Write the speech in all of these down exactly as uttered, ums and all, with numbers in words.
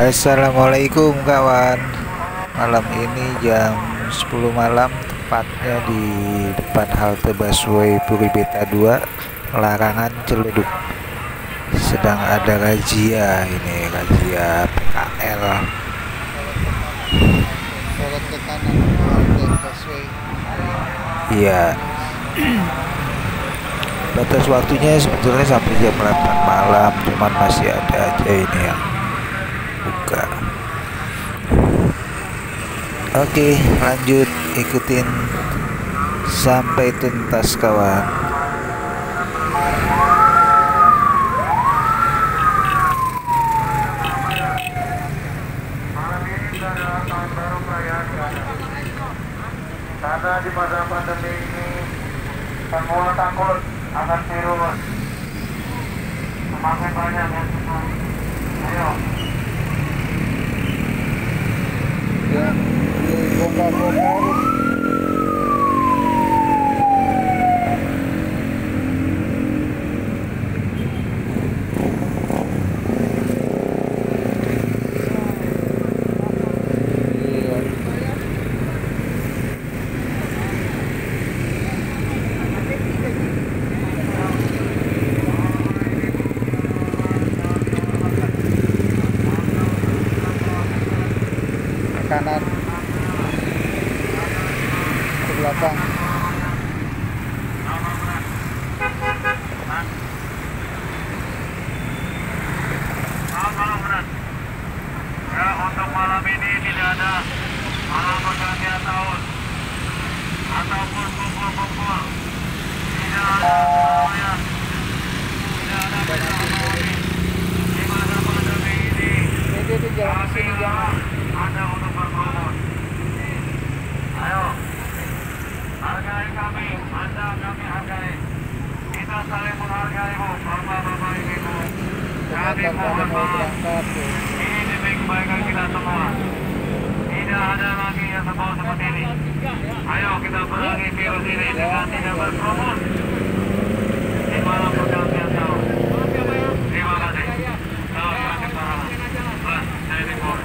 Assalamualaikum kawan. Malam ini jam sepuluh malam, tepatnya di depan halte busway Puri Beta dua, Larangan Ciledug. Sedang ada razia ini, razia P K L. Iya. Batas waktunya sebetulnya sampai jam delapan malam, cuman masih ada aja ini yang buka. Oke, lanjut, ikutin sampai tuntas kawan. Karena di masa pandemi ini semua takut akan virus, semakin banyak yang sembuh. Ayo. Yang dibongkar-bongkar. Kanan ke belakang. Ya, untuk malam ini tidak ada malam pergantian tahun ataupun kumpul-kumpul. Tidak ada keramaian, tidak ada keramaian. Di masa pandemi ini Ini di jalan sini jangan. ada untuk berkerumun. Ayo, hargai kami, Anda kami hargai. Kita saling menghargai, Bu, Bapak-bapak, Ibu. Kami Pada mohon mau maaf. berangkat tuh. Ini demi kebaikan kita semua. Tidak ada lagi yang sebau seperti ini. Ayo kita perangi virus ini dengan tidak berkerumun di malam pergantian tahun. Terima kasih. Salam kasih pahala. Mas, saya Timur.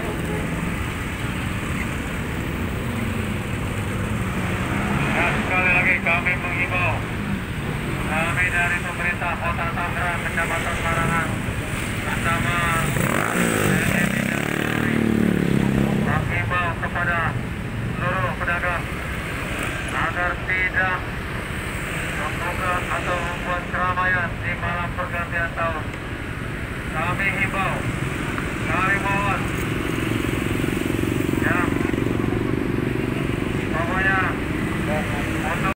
Dan sekali lagi kami menghimbau, kami dari pemerintah Kota Tangerang, Kecamatan Larangan, bersama menghimbau kepada seluruh pedagang agar tidak membuka atau membuat keramaian di malam pergantian tahun. Kami himbau, kami mohon, ya, pokoknya untuk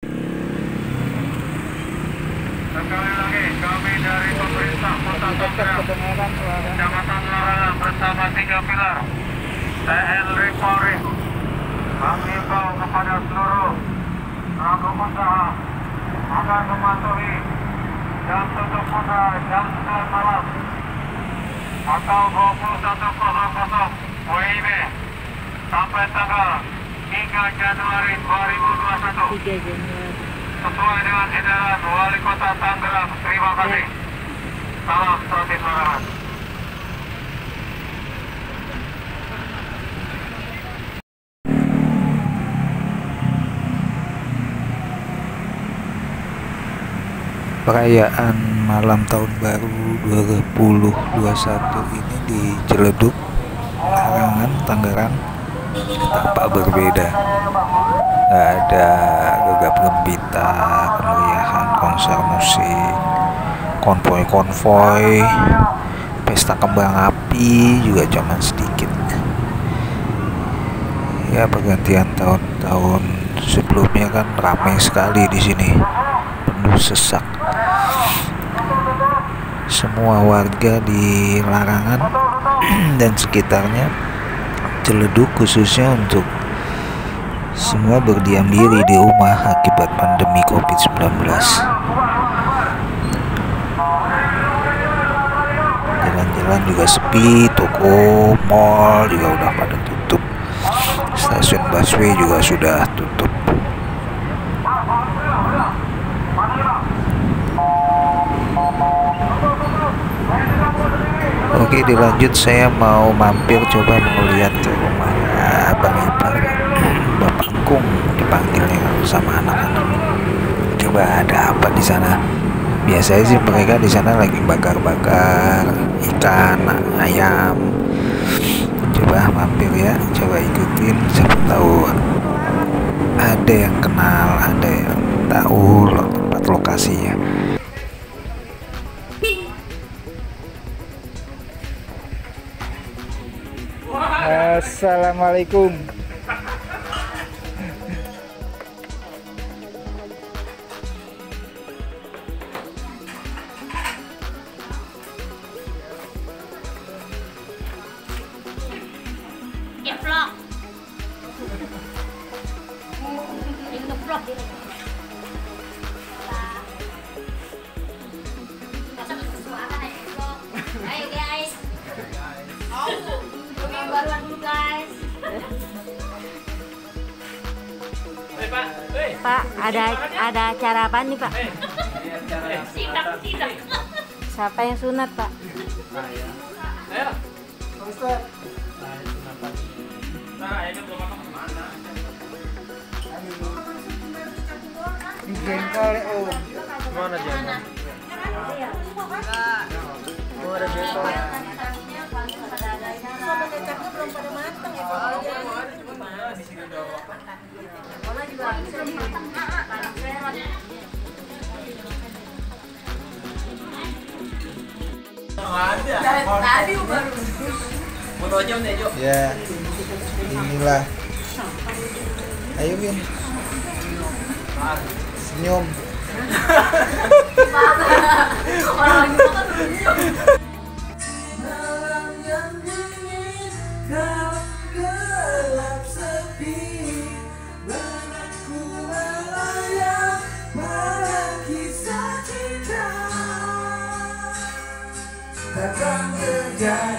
sekali lagi kami dari pemerintah Kota Tangerang, Kebenaran suara. Kecamatan Larangan bersama tiga pilar T N Polri menghimbau kepada seluruh pelaku usaha agar mematuhi jam tutup usaha jam sembilan malam atau dua puluh satu nol nol W I B sampai tanggal tiga Januari dua ribu dua puluh satu Tiga Januari. sesuai dengan edaran Wali Kota Tangerang. Terima kasih. Salam Provinsi Larangan. Perayaan malam tahun baru dua ribu dua puluh satu ini di Ciledug, Larangan, Tangerang tampak berbeda. Gak ada gegap gempita, kemeriahan konser musik, konvoi-konvoi, pesta kembang api juga cuman sedikit. Ya, pergantian tahun-tahun sebelumnya kan ramai sekali di sini, penuh sesak. Semua warga di Larangan dan sekitarnya, Ciledug khususnya, untuk semua berdiam diri di rumah akibat pandemi covid sembilan belas. Jalan-jalan juga sepi, toko, mall juga udah pada tutup, stasiun busway juga sudah tutup. Oke, dilanjut. Saya mau mampir coba mau lihat ke rumahnya Abang Ipar, Bapak Kung dipanggilnya sama anak-anak. Coba ada apa di sana? Biasanya sih mereka di sana lagi bakar-bakar ikan, ayam. Coba mampir ya, coba ikutin, siapa tahu ada yang kenal, ada yang tahu tempat lokasinya. Assalamualaikum. Ya vlog. Ini vlog. Ayo guys. Baruan dulu guys. Pak, ada ada acara apa nih Pak? Sidak, sidak. Siapa yang sunat Pak? Jengkol ya Om. Mana dia? Oh, ada jengkol. Ya, inilah. Ayo Win, senyum. Datang terjadi